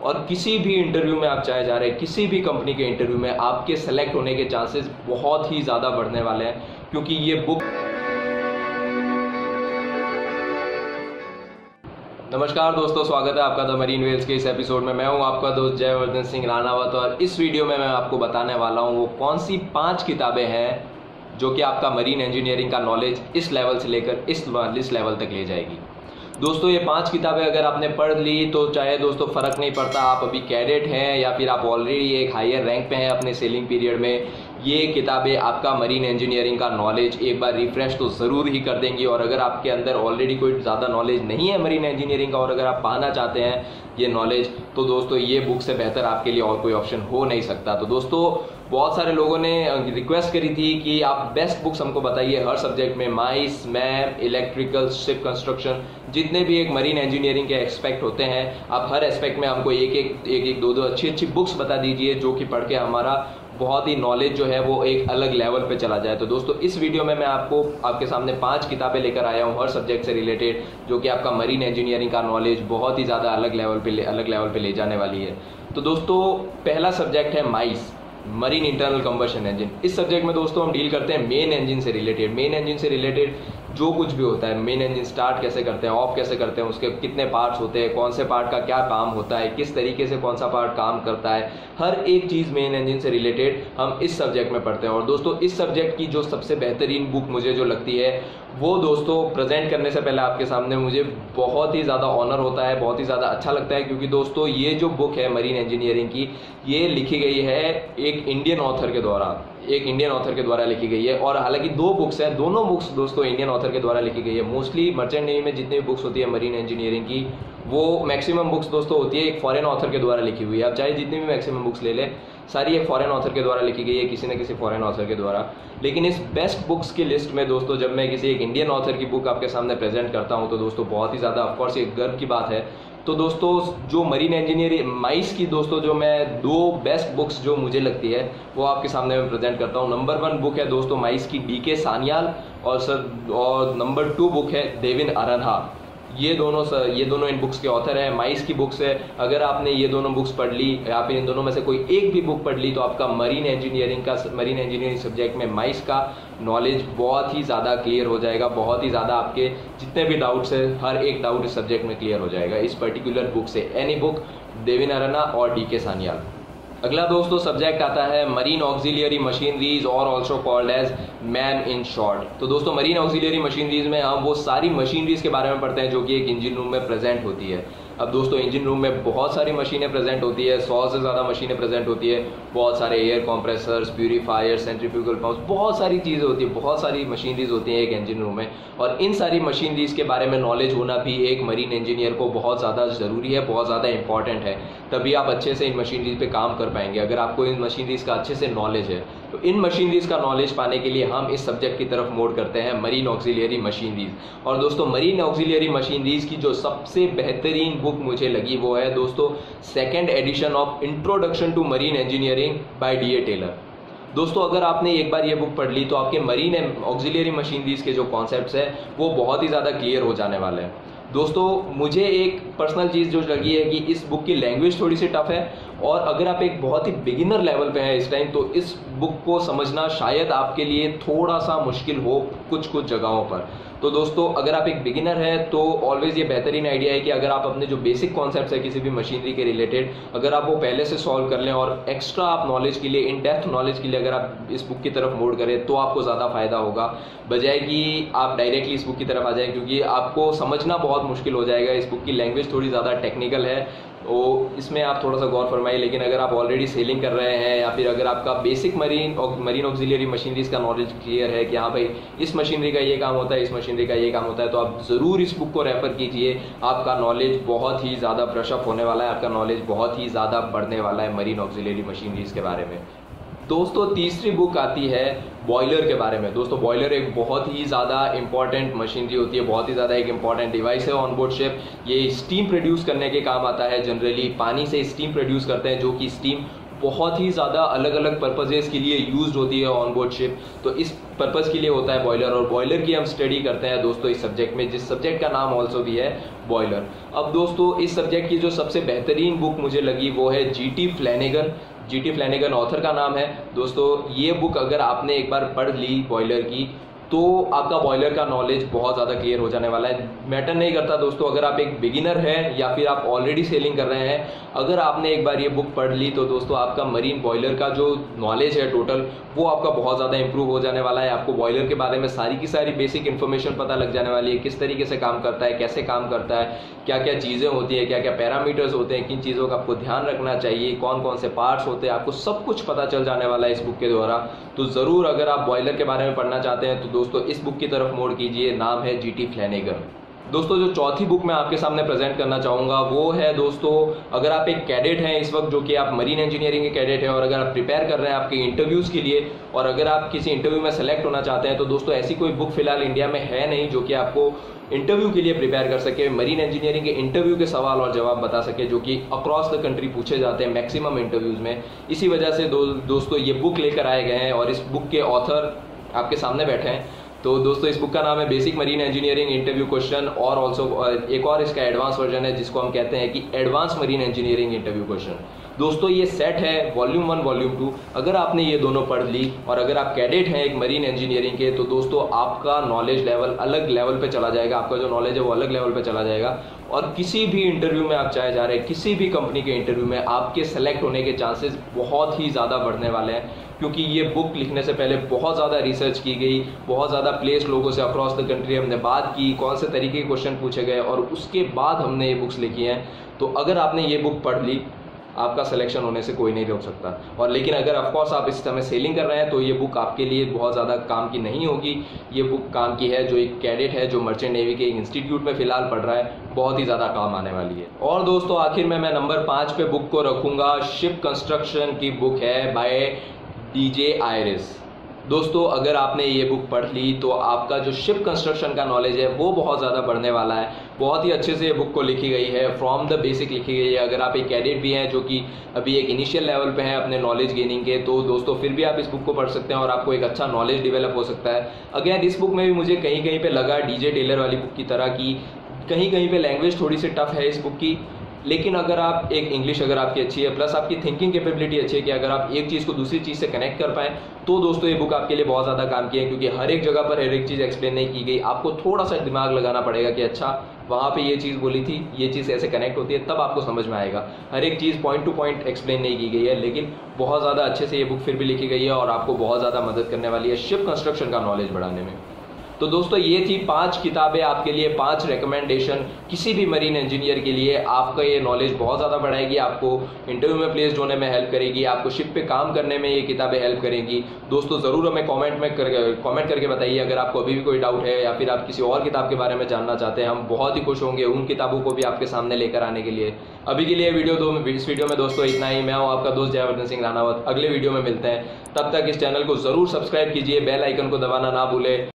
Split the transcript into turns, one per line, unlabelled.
और किसी भी इंटरव्यू में आप चाहे जा रहे हैं, किसी भी कंपनी के इंटरव्यू में आपके सेलेक्ट होने के चांसेस बहुत ही ज़्यादा बढ़ने वाले हैं, क्योंकि ये बुक। नमस्कार दोस्तों, स्वागत है आपका द मरीन वेल्स के इस एपिसोड में। मैं हूं आपका दोस्त जयवर्धन सिंह रानावत और इस वीडियो में मैं आपको बताने वाला हूं वो कौन सी 5 किताबें हैं जो कि आपका मरीन इंजीनियरिंग का नॉलेज इस लेवल से लेकर इस लेवल तक ले जाएगी। दोस्तों ये 5 किताबें अगर आपने पढ़ ली तो चाहे दोस्तों फ़र्क नहीं पड़ता आप अभी कैडेट हैं या फिर आप ऑलरेडी एक हायर रैंक पे हैं अपने सेलिंग पीरियड में, ये किताबें आपका मरीन इंजीनियरिंग का नॉलेज एक बार रिफ्रेश तो ज़रूर ही कर देंगी। और अगर आपके अंदर ऑलरेडी कोई ज़्यादा नॉलेज नहीं है मरीन इंजीनियरिंग का और अगर आप पाना चाहते हैं ये नॉलेज, तो दोस्तों ये बुक से बेहतर आपके लिए और कोई ऑप्शन हो नहीं सकता। तो दोस्तों बहुत सारे लोगों ने रिक्वेस्ट करी थी कि आप बेस्ट बुक्स हमको बताइए हर सब्जेक्ट में, MICE, MAP, electrical, ship construction, जितने भी एक मरीन इंजीनियरिंग के एस्पेक्ट होते हैं, आप हर एस्पेक्ट में हमको एक दो अच्छी बुक्स बता दीजिए जो कि पढ़ के हमारा बहुत ही नॉलेज जो है वो एक अलग लेवल पे चला जाए। तो दोस्तों इस वीडियो में मैं आपके सामने 5 किताबें लेकर आया हूँ हर सब्जेक्ट से रिलेटेड, जो कि आपका मरीन इंजीनियरिंग का नॉलेज बहुत ही ज़्यादा अलग लेवल पे ले जाने वाली है। तो दोस्तों पहला सब्जेक्ट है MICE, marine internal combustion engine. इस सब्जेक्ट में दोस्तों हम डील करते हैं मेन इंजन से रिलेटेड जो कुछ भी होता है, मेन इंजन स्टार्ट कैसे करते हैं, ऑफ कैसे करते हैं, उसके कितने पार्ट्स होते हैं, कौन से पार्ट का क्या काम होता है, किस तरीके से कौन सा पार्ट काम करता है, हर एक चीज़ मेन इंजन से रिलेटेड हम इस सब्जेक्ट में पढ़ते हैं। और दोस्तों इस सब्जेक्ट की जो सबसे बेहतरीन बुक मुझे जो लगती है वो दोस्तों प्रेजेंट करने से पहले आपके सामने मुझे बहुत ही ज़्यादा ऑनर होता है, बहुत ही ज़्यादा अच्छा लगता है, क्योंकि दोस्तों ये जो बुक है मरीन इंजीनियरिंग की, ये लिखी गई है एक इंडियन ऑथर के द्वारा लिखी गई है। और हालांकि 2 बुक्स हैं, दोनों बुक्स दोस्तों इंडियन ऑथर के द्वारा लिखी गई है। मोस्टली मर्चेंट नेवी में जितनी भी बुक्स होती है मरीन इंजीनियरिंग की, वो मैक्सिमम बुक्स दोस्तों होती है एक फॉरेन ऑथर के द्वारा लिखी हुई है। आप चाहे जितनी भी मैक्सिमम बुक्स ले लें, सारी एक फॉरेन ऑथर के द्वारा लिखी गई है, किसी न किसी फॉरेन ऑथर के द्वारा। लेकिन इस बेस्ट बुक्स की लिस्ट में दोस्तों जब मैं किसी एक इंडियन ऑथर की बुक आपके सामने प्रेजेंट करता हूं तो दोस्तों बहुत ही ज़्यादा ऑफकोर्स एक गर्व की बात है। तो दोस्तों जो मरीन इंजीनियरिंग माइस की दोस्तों जो मैं 2 बेस्ट बुक्स जो मुझे लगती है वो आपके सामने मैं प्रेजेंट करता हूँ। नंबर 1 बुक है दोस्तों माइस की DK सान्याल और नंबर 2 बुक है देविन अरन्हा। ये दोनों इन बुक्स के ऑथर हैं। माइस की बुक्स है, अगर आपने ये दोनों बुक्स पढ़ ली या फिर इन दोनों में से कोई एक भी बुक पढ़ ली तो आपका मरीन इंजीनियरिंग सब्जेक्ट में माइस का नॉलेज बहुत ही ज़्यादा क्लियर हो जाएगा। बहुत ही ज़्यादा आपके जितने भी डाउट्स है हर एक डाउट इस सब्जेक्ट में क्लियर हो जाएगा इस पर्टिकुलर बुक से, एनी बुक देविन अरन्हा और DK सान्याल। अगला दोस्तों सब्जेक्ट आता है मरीन ऑक्सिलियरी मशीनरीज और also called as man in short. तो दोस्तों मरीन ऑक्सिलियरी मशीनरीज में हम वो सारी मशीनरीज के बारे में पढ़ते हैं जो कि एक इंजन रूम में प्रेजेंट होती है। अब दोस्तों इंजन रूम में बहुत सारी मशीनें प्रेजेंट होती है, 100 से ज़्यादा मशीनें प्रेजेंट होती है, बहुत सारे air compressors, purifier, centrifugal pumps, बहुत सारी चीज़ें होती है, बहुत सारी मशीनरीज होती हैं एक इंजन रूम में। और इन सारी मशीनरीज के बारे में नॉलेज होना भी एक मरीन इंजीनियर को बहुत ज़्यादा ज़रूरी है, बहुत ज़्यादा इंपॉर्टेंट है, तभी आप अच्छे से इन मशीनरीज पे काम कर पाएंगे अगर आपको इन मशीनरीज का अच्छे से नॉलेज है। तो इन मशीनरीज का नॉलेज पाने के लिए हम इस सब्जेक्ट की तरफ मोड़ करते हैं मरीन ऑक्सिलियरी मशीनरीज। और दोस्तों मरीन ऑक्सिलियरी मशीनरीज की जो सबसे बेहतरीन बुक मुझे लगी वो है दोस्तों 2nd edition of introduction to marine engineering by DA Taylor. दोस्तों अगर आपने एक बार ये बुक पढ़ ली तो आपके मरीन ऑक्सिलियरी मशीनरीज के जो कॉन्सेप्ट्स हैं वो बहुत ही ज़्यादा क्लियर हो जाने वाले हैं। दोस्तों मुझे एक पर्सनल चीज़ जो लगी है कि इस बुक की लैंग्वेज थोड़ी सी टफ है, और अगर आप एक बहुत ही बिगिनर लेवल पे हैं इस टाइम तो इस बुक को समझना शायद आपके लिए थोड़ा सा मुश्किल हो कुछ जगहों पर। तो दोस्तों अगर आप एक बिगिनर हैं तो ऑलवेज ये बेहतरीन आइडिया है कि अगर आप अपने जो बेसिक कॉन्सेप्ट्स है किसी भी मशीनरी के रिलेटेड अगर आप वो पहले से सॉल्व कर लें और एक्स्ट्रा आप नॉलेज के लिए, इन डेप्थ नॉलेज के लिए अगर आप इस बुक की तरफ मोड़ करें तो आपको ज़्यादा फायदा होगा, बजाय कि आप डायरेक्टली इस बुक की तरफ आ जाएं, क्योंकि आपको समझना बहुत मुश्किल हो जाएगा। इस बुक की लैंग्वेज थोड़ी ज़्यादा टेक्निकल है, तो इसमें आप थोड़ा सा गौर फरमाइए। लेकिन अगर आप ऑलरेडी सेलिंग कर रहे हैं या फिर अगर आपका बेसिक मरीन ऑक्सिलियरी मशीनरीज का नॉलेज क्लियर है कि हाँ भाई इस मशीनरी का ये काम होता है, इस मशीनरी का ये काम होता है, तो आप ज़रूर इस बुक को रेफर कीजिए। आपका नॉलेज बहुत ही ज़्यादा ब्रशअप होने वाला है, आपका नॉलेज बहुत ही ज़्यादा बढ़ने वाला है मरीन ऑक्सिलियरी मशीनरीज के बारे में। दोस्तों तीसरी बुक आती है बॉयलर के बारे में। दोस्तों बॉयलर एक बहुत ही ज़्यादा इंपॉर्टेंट मशीनरी होती है, बहुत ही ज़्यादा एक इंपॉर्टेंट डिवाइस है ऑन बोर्ड शिप। ये स्टीम प्रोड्यूस करने के काम आता है, जनरली पानी से स्टीम प्रोड्यूस करते हैं, जो कि स्टीम बहुत ही ज़्यादा अलग अलग पर्पजेज़ के लिए यूज्ड होती है ऑन बोर्ड शिप। तो इस पर्पज़ के लिए होता है बॉयलर, और बॉयलर की हम स्टडी करते हैं दोस्तों इस सब्जेक्ट में, जिस सब्जेक्ट का नाम ऑल्सो भी है बॉयलर। अब दोस्तों इस सब्जेक्ट की जो सबसे बेहतरीन बुक मुझे लगी वो है G.T. फ्लैनेगन। G.T. फ्लैनेगन ऑथर का नाम है। दोस्तों ये बुक अगर आपने एक बार पढ़ ली बॉयलर की तो आपका बॉयलर का नॉलेज बहुत ज़्यादा क्लियर हो जाने वाला है। मैटर नहीं करता दोस्तों अगर आप एक बिगिनर हैं या फिर आप ऑलरेडी सेलिंग कर रहे हैं, अगर आपने एक बार ये बुक पढ़ ली तो दोस्तों आपका मरीन बॉयलर का जो नॉलेज है टोटल वो आपका बहुत ज़्यादा इंप्रूव हो जाने वाला है। आपको बॉयलर के बारे में सारी की सारी बेसिक इन्फॉर्मेशन पता लग जाने वाली है, किस तरीके से काम करता है, कैसे काम करता है, क्या क्या चीज़ें होती है, क्या क्या पैरामीटर्स होते हैं, किन चीज़ों का आपको ध्यान रखना चाहिए, कौन कौन से पार्ट्स होते हैं, आपको सब कुछ पता चल जाने वाला है इस बुक के द्वारा। तो ज़रूर अगर आप बॉयलर के बारे में पढ़ना चाहते हैं तो दोस्तों इस बुक की तरफ मोड़ कीजिए। नाम है G.T. फ्लैनेगन। दोस्तों जो चौथी बुक मैं आपके सामने प्रेजेंट करना चाहूँगा वो है दोस्तों, अगर आप एक कैडेट हैं इस वक्त, जो कि आप मरीन इंजीनियरिंग के कैडेट हैं और अगर आप प्रिपेयर कर रहे हैं आपके इंटरव्यूज़ के लिए और अगर आप किसी इंटरव्यू में सेलेक्ट होना चाहते हैं, तो दोस्तों ऐसी कोई बुक फिलहाल इंडिया में है नहीं जो कि आपको इंटरव्यू के लिए प्रिपेयर कर सके, मरीन इंजीनियरिंग के इंटरव्यू के सवाल और जवाब बता सके, जो कि अक्रॉस द कंट्री पूछे जाते हैं मैक्सिमम इंटरव्यूज़ में। इसी वजह से दोस्तों ये बुक लेकर आए गए हैं और इस बुक के ऑथर आपके सामने बैठे हैं। तो दोस्तों इस बुक का नाम है basic marine engineering interview question, और ऑल्सो एक और इसका एडवांस वर्जन है जिसको हम कहते हैं कि advance marine engineering interview question. दोस्तों ये सेट है वॉल्यूम 1 वॉल्यूम 2। अगर आपने ये दोनों पढ़ ली और अगर आप कैडेट हैं एक मरीन इंजीनियरिंग के, तो दोस्तों आपका नॉलेज लेवल अलग लेवल पे चला जाएगा, आपका जो नॉलेज है वो अलग लेवल पे चला जाएगा और किसी भी इंटरव्यू में आप चाहे जा रहे हैं, किसी भी कंपनी के इंटरव्यू में आपके सेलेक्ट होने के चांसेस बहुत ही ज़्यादा बढ़ने वाले हैं, क्योंकि ये बुक लिखने से पहले बहुत ज़्यादा रिसर्च की गई, बहुत ज़्यादा प्लेस लोगों से अक्रॉस द कंट्री हमने बात की, कौन से तरीके के क्वेश्चन पूछे गए और उसके बाद हमने ये बुक्स लिखी हैं। तो अगर आपने ये बुक पढ़ ली आपका सिलेक्शन होने से कोई नहीं रोक सकता। और लेकिन अगर ऑफकोर्स आप इस समय सेलिंग कर रहे हैं तो ये बुक आपके लिए बहुत ज़्यादा काम की नहीं होगी। ये बुक काम की है जो एक कैडेट है जो मर्चेंट नेवी के इंस्टीट्यूट में फ़िलहाल पढ़ रहा है, बहुत ही ज़्यादा काम आने वाली है। और दोस्तों आखिर में मैं नंबर 5 पे बुक को रखूँगा, शिप कंस्ट्रक्शन की बुक है बाय DJ आयरिस। दोस्तों अगर आपने ये बुक पढ़ ली तो आपका जो शिप कंस्ट्रक्शन का नॉलेज है वो बहुत ज़्यादा बढ़ने वाला है। बहुत ही अच्छे से ये बुक को लिखी गई है, फ्रॉम द बेसिक लिखी गई है। अगर आप एक कैडेट भी हैं जो कि अभी एक इनिशियल लेवल पे हैं अपने नॉलेज गेनिंग के, तो दोस्तों फिर भी आप इस बुक को पढ़ सकते हैं और आपको एक अच्छा नॉलेज डेवलप हो सकता है। अगेन इस बुक में भी मुझे कहीं कहीं पे लगा DJ टेलर वाली बुक की तरह की कहीं कहीं पे लैंग्वेज थोड़ी सी टफ है इस बुक की, लेकिन अगर आप एक इंग्लिश अगर आपकी अच्छी है प्लस आपकी थिंकिंग कैपेबिलिटी अच्छी है कि अगर आप एक चीज़ को दूसरी चीज़ से कनेक्ट कर पाएँ, तो दोस्तों ये बुक आपके लिए बहुत ज़्यादा काम की है, क्योंकि हर एक जगह पर हर एक चीज़ एक्सप्लेन नहीं की गई। आपको थोड़ा सा दिमाग लगाना पड़ेगा कि अच्छा वहाँ पे ये चीज़ बोली थी, ये चीज़ ऐसे कनेक्ट होती है, तब आपको समझ में आएगा। हर एक चीज़ पॉइंट टू पॉइंट एक्सप्लेन नहीं की गई है, लेकिन बहुत ज़्यादा अच्छे से ये बुक फिर भी लिखी गई है और आपको बहुत ज़्यादा मदद करने वाली है शिप कंस्ट्रक्शन का नॉलेज बढ़ाने में। तो दोस्तों ये थी 5 किताबें आपके लिए, 5 रिकमेंडेशन किसी भी मरीन इंजीनियर के लिए। आपका ये नॉलेज बहुत ज़्यादा बढ़ाएगी, आपको इंटरव्यू में प्लेस्ड होने में हेल्प करेगी, आपको शिप पे काम करने में ये किताबें हेल्प करेंगी। दोस्तों ज़रूर हमें कमेंट करके बताइए अगर आपको अभी भी कोई डाउट है या फिर आप किसी और किताब के बारे में जानना चाहते हैं। हम बहुत ही खुश होंगे उन किताबों को भी आपके सामने लेकर आने के लिए। अभी के लिए इस वीडियो में दोस्तों इतना ही। मैं हूँ आपका दोस्त जयवर्धन सिंह रानावत। अगले वीडियो में मिलते हैं, तब तक इस चैनल को ज़रूर सब्सक्राइब कीजिए, बेल आइकन को दबाना ना भूलें।